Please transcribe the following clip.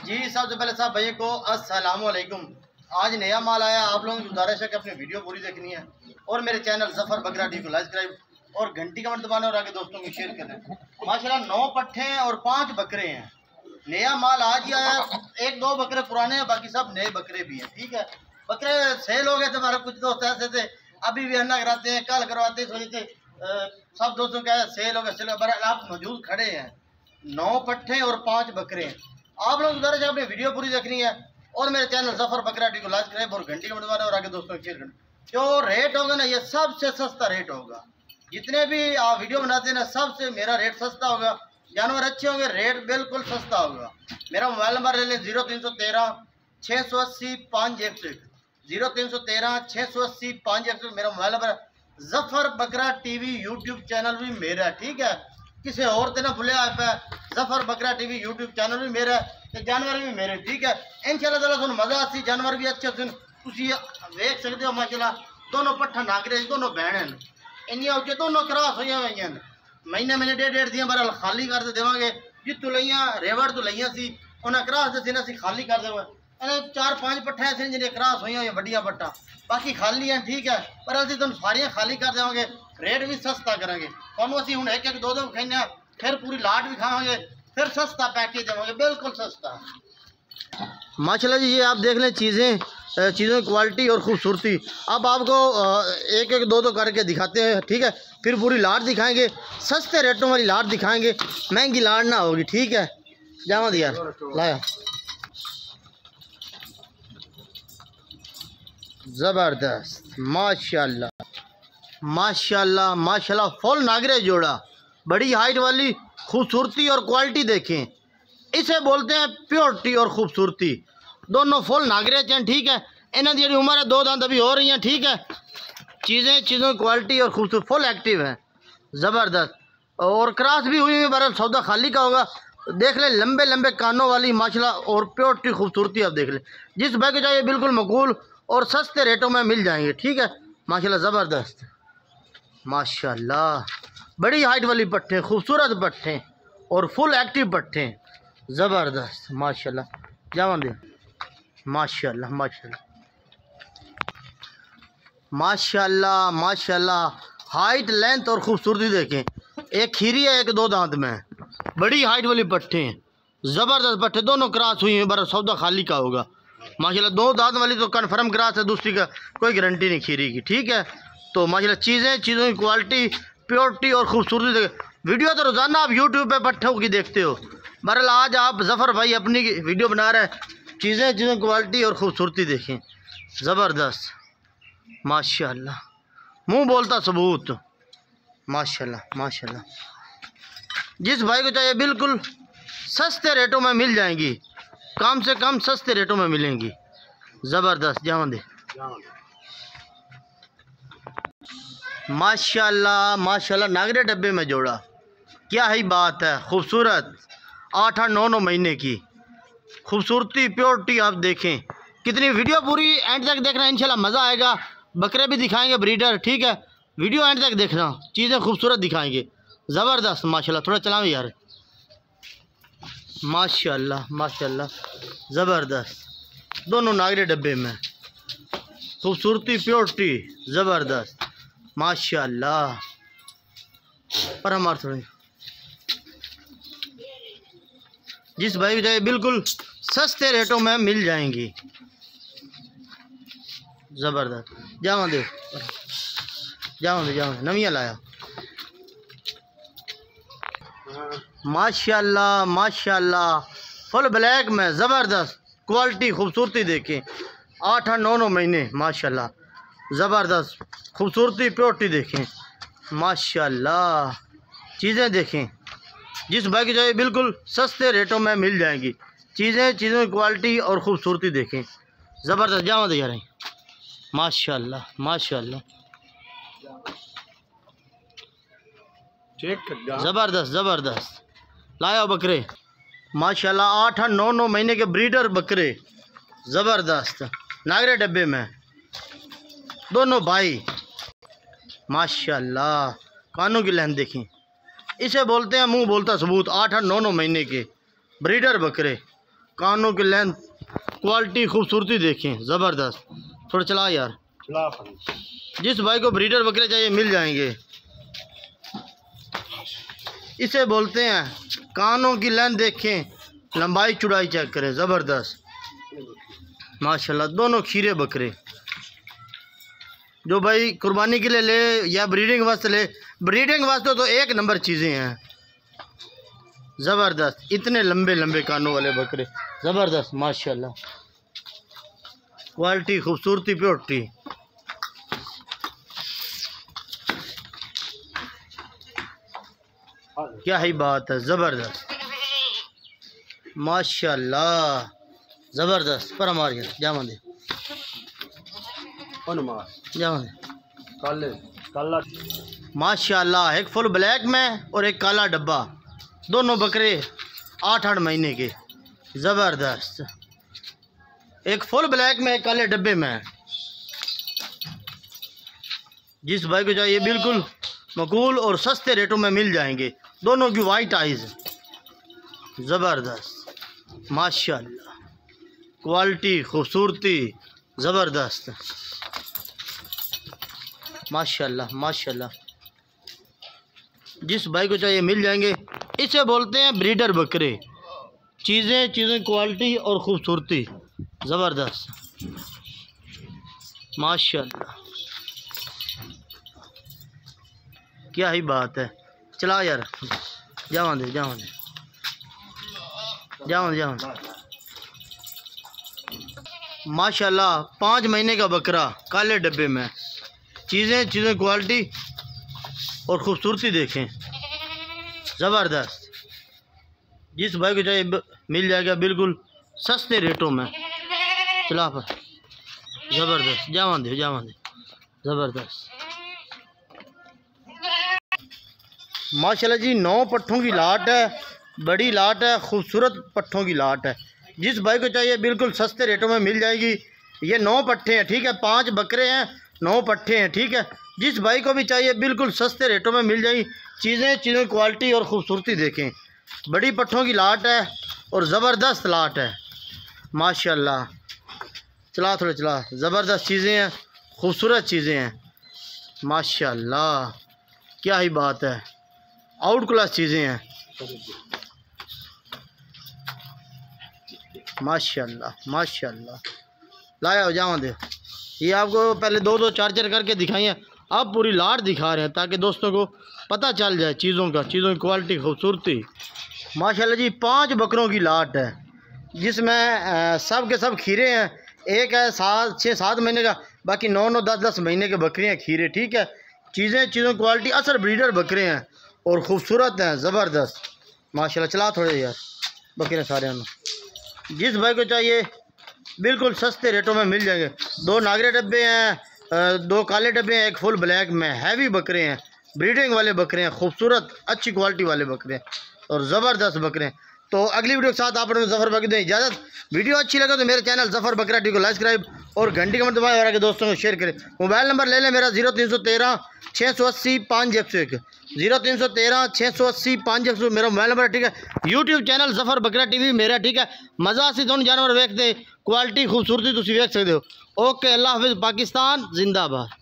जी सबसे पहले साहब भैया को अस्सलाम वालेकुम। आज नया माल आया, आप लोगों की गुजारिश है कि अपनी वीडियो पूरी देखनी है और मेरे चैनल ज़फ़र बकरा टी को सब्सक्राइब और घंटी का बटन दबाना और आगे दोस्तों को शेयर करें। माशाल्लाह 9 पट्ठे हैं और 5 बकरे हैं। नया माल आज ही आया, 1-2 बकरे पुराने हैं, बाकी सब नए बकरे भी हैं। ठीक है, बकरे सेल हो गए थे, हमारे कुछ दोस्त ऐसे थे अभी भी अन्ना कराते हैं, कल करवाते हैं, इस वजह से सब दोस्तों का सेल हो गया। बहरहाल आप मौजूद खड़े हैं, 9 पट्ठे और 5 बकरे हैं। आप लोग गुजारिश है अपनी वीडियो पूरी देखनी है और मेरे चैनल ज़फ़र बकरा टी को सब्सक्राइब और घंटी का बटन और आगे दोस्तों को शेयर करें। जो रेट होगा ना, ये सबसे सस्ता रेट होगा। जितने भी आप वीडियो बनाते हैं ना, सबसे मेरा रेट सस्ता होगा। जानवर अच्छे होंगे, रेट बिल्कुल सस्ता होगा। मेरा मोबाइल नंबर ले लें 0313 680 5101, 0313 680 5101 मेरा मोबाइल नंबर। ज़फ़र बकरा टीवी यूट्यूब चैनल भी मेरा है। ठीक है, किसी और से ना भूले आप है, ज़फ़र बकरा टीवी यूट्यूब चैनल भी मेरा है, जानवर भी मेरे। ठीक है, इंशाल्लाह ताला सुन मज़ा आती, जानवर भी अच्छे सुन तुसी देख सकते हो। माशाल्लाह दोनों पट्ठा नागरे, दोनों बहन इन्नियां उच्चे, दोनों क्रॉस हुई हुई। महीने महीने डेढ़ दियाँ बहरहाल खाली कर देवांगे। जितू लियाँ रेवड़ तो लियाँ सी उन्हें क्रॉस दे ना खाली कर देव। 4-5 पट्ठे ऐसे जिन्हें क्रॉस हुई वड्डियां पट्टा, बाकी खाली हैं। ठीक है, पर असं तुम सारियां खाली कर देवांगे, रेट भी सस्ता करेंगे। तुम असी हूँ 1-2 खाने, फिर पूरी लाट भी खावांगे, फिर सस्ता पैकेज देवांगे, बिल्कुल सस्ता। माशाल्लाह जी, ये आप देख लें चीज़ों की क्वालिटी और ख़ूबसूरती। अब आपको 1-2 करके दिखाते हैं। ठीक है, फिर पूरी लाट दिखाएंगे, सस्ते रेटों वाली लाट दिखाएंगे, महंगी लाट ना होगी। ठीक है, जावा दिया लाया ज़बरदस्त, माशाल्लाह माशाल्लाह माशाल्लाह, फुल नागरे जोड़ा, बड़ी हाइट वाली, खूबसूरती और क्वालिटी देखें, इसे बोलते हैं प्योरिटी और खूबसूरती। दोनों फुल नागरे हैं। ठीक है, इन्हों की उम्र है 2 दांत अभी हो रही हैं। ठीक है, चीज़ों की क्वालिटी और खूबसूरत फुल एक्टिव है, ज़बरदस्त। और क्रॉस भी हुई है, बहरहाल सौदा खाली का होगा। देख लें लंबे लंबे कानों वाली माशाल्लाह, और प्योरिटी खूबसूरती आप देख लें। जिस भाई को चाहिए बिल्कुल मकबूल और सस्ते रेटों में मिल जाएंगे। ठीक है, माशाल्लाह ज़बरदस्त, माशाल्लाह बड़ी हाइट वाली पट्टे, खूबसूरत पट्टे और फुल एक्टिव पट्टे, ज़बरदस्त माशाल्लाह। जावन दे माशाल्लाह माशाल्लाह माशाल्लाह माशाल्लाह, हाइट लेंथ और खूबसूरती देखें। एक खीरी है, 1-2 दांत में, बड़ी हाइट वाली पट्टे हैं, ज़बरदस्त पट्टे, दोनों क्रॉस हुई हैं, बड़ा सौदा खाली का होगा। माशाल्लाह 2 दांत वाली तो कन्फर्म क्रॉस है, दूसरी का कोई गारंटी नहीं खीरी की। ठीक है, तो माशाल्लाह चीज़ों की क्वालिटी, प्योरिटी और खूबसूरती देखें। वीडियो तो रोज़ाना आप यूट्यूब पे पट्ठों की देखते हो, बहरहाल आज आप ज़फ़र भाई अपनी वीडियो बना रहे हैं। चीज़ों की क्वालिटी और खूबसूरती देखें, ज़बरदस्त माशाल्लाह, मुंह बोलता सबूत, माशाल्लाह माशाल्लाह। जिस भाई को चाहिए बिल्कुल सस्ते रेटों में मिल जाएंगी, कम से कम सस्ते रेटों में मिलेंगी, ज़बरदस्त। जावन दे माशाल्लाह माशाल्लाह, नागरे डब्बे में जोड़ा, क्या ही बात है, खूबसूरत, 8-9 महीने की खूबसूरती, प्योरिटी आप देखें कितनी। वीडियो पूरी एंड तक देखना, इंशाल्लाह मज़ा आएगा। बकरे भी दिखाएंगे ब्रीडर। ठीक है, वीडियो एंड तक देखना, चीज़ें खूबसूरत दिखाएंगे, ज़बरदस्त माशाल्लाह। थोड़ा चलाओ यार, माशाल्लाह माशाल्लाह ज़बरदस्त, दोनों नागरे डब्बे में, खूबसूरती प्योरिटी ज़बरदस्त माशाल्लाह। पर हमारे थोड़े जिस भाई भी चाहिए बिल्कुल सस्ते रेटों में मिल जाएंगी, ज़बरदस्त। जावा दे नविया लाया, माशाल्लाह माशाल्लाह, फुल ब्लैक में, ज़बरदस्त क्वालिटी खूबसूरती देखें, 8-9 महीने माशाल्लाह, ज़बरदस्त खूबसूरती प्योरिटी देखें, माशाल्लाह। चीज़ें देखें, जिस भाई की चाहिए बिल्कुल सस्ते रेटों में मिल जाएंगी। चीज़ों की क्वालिटी और ख़ूबसूरती देखें, ज़बरदस्त। जावा दे यार, माशाल्लाह माशाल्लाह, ज़बरदस्त ज़बरदस्त। लाया बकरे माशाल्लाह, 8-9 महीने के ब्रीडर बकरे, ज़बरदस्त नागरे डब्बे में, दोनों भाई माशाल्लाह। कानों की लहन देखें, इसे बोलते हैं मुंह बोलता सबूत। 8-9 महीने के ब्रीडर बकरे, कानों की लेंथ, क्वालिटी, खूबसूरती देखें, ज़बरदस्त। थोड़ा चला यार, जिस भाई को ब्रीडर बकरे चाहिए मिल जाएंगे। इसे बोलते हैं कानों की लेंथ देखें, लंबाई चौड़ाई चेक करें, ज़बरदस्त माशाल्लाह। दोनों खीरे बकरे जो भाई कुर्बानी के लिए ले या ब्रीडिंग वास्ते ले, ब्रीडिंग वास्ते तो एक नंबर चीज़ें हैं, ज़बरदस्त। इतने लंबे लंबे कानों वाले बकरे, ज़बरदस्त माशाल्लाह। क्वालिटी, खूबसूरती, प्योरिटी। क्या ही बात है, ज़बरदस्त माशाल्लाह, ज़बरदस्त। पर हमारे जावा दे माशाल्लाह। एक फुल ब्लैक में और एक काला डब्बा, दोनों बकरे 8-8 महीने के, ज़बरदस्त। एक फुल ब्लैक में, एक काले डब्बे में। जिस भाई को चाहिए बिल्कुल मकबूल और सस्ते रेटों में मिल जाएंगे। दोनों की वाइट आइज़, ज़बरदस्त माशाल्लाह। क्वालिटी, खूबसूरती, ज़बरदस्त माशाल्लाह माशाल्लाह। जिस भाई को चाहिए मिल जाएंगे। इसे बोलते हैं ब्रीडर बकरे। चीज़ें क्वालिटी और ख़ूबसूरती, ज़बरदस्त माशाल्लाह। क्या ही बात है। चला यार, जावा दे माशाल्लाह। 5 महीने का बकरा, काले डब्बे में। चीज़ें क्वालिटी और ख़ूबसूरती देखें, ज़बरदस्त। जिस भाई को चाहिए मिल जाएगा बिल्कुल सस्ते रेटों में। चला पर, ज़बरदस्त। जावा दे ज़बरदस्त माशाल्लाह जी। 9 पट्ठों की लाट है, बड़ी लाट है, खूबसूरत पट्ठों की लाट है। जिस भाई को चाहिए बिल्कुल सस्ते रेटों में मिल जाएगी। ये 9 पट्ठे हैं, ठीक है। 5 बकरे हैं, 9 पट्ठे हैं, ठीक है। जिस भाई को भी चाहिए बिल्कुल सस्ते रेटों में मिल जाएगी। चीज़ें क्वालिटी और ख़ूबसूरती देखें। बड़ी पट्ठों की लाट है और ज़बरदस्त लाट है माशाल्लाह। चला थोड़ा चला, ज़बरदस्त चीज़ें हैं, खूबसूरत चीज़ें हैं माशाल्लाह। क्या ही बात है, आउट क्लास चीज़ें हैं माशाल्लाह माशाल्लाह। लाया हो जावा दे। ये आपको पहले 2-2 4-4 करके दिखाइए, अब पूरी लाट दिखा रहे हैं ताकि दोस्तों को पता चल जाए चीज़ों की क्वालिटी, खूबसूरती माशाल्लाह जी। 5 बकरों की लाट है, जिसमें सब के सब खीरे हैं। एक है 6-7 महीने का, बाकी 9-9 10-10 महीने के बकरे हैं खीरे, ठीक है। चीज़ें क्वालिटी, असर ब्रीडर बकरे हैं और ख़ूबसूरत हैं, ज़बरदस्त माशाल्लाह। चला थोड़े यार बकरे सारे। जिस भाई को चाहिए बिल्कुल सस्ते रेटों में मिल जाएंगे। 2 नागरे डब्बे हैं, 2 काले डब्बे हैं, एक फुल ब्लैक में। हैवी बकरे हैं, ब्रीडिंग वाले बकरे हैं, खूबसूरत अच्छी क्वालिटी वाले बकरे हैं और ज़बरदस्त बकरे हैं। तो अगली वीडियो के साथ आप लोगों को ज़फ़र बकरी दें इजाज़त। वीडियो अच्छी लगे तो मेरे चैनल ज़फ़र बकरा टी को लाइक सब्सक्राइब और घंटी का दबाएं और आगे दोस्तों को शेयर करें। मोबाइल नंबर ले लें मेरा 0313 680 501 0313 680 501 मेरा मोबाइल नंबर है, ठीक है। यूट्यूब चैनल ज़फ़र बकरा टीवी मेरा, ठीक है। मज़ा से दोनों जानवर वेखते, क्वालिटी खूबसूरती तुम वेख सकते हो। ओके, अल्लाह हाफिज़, पाकिस्तान जिंदाबाद।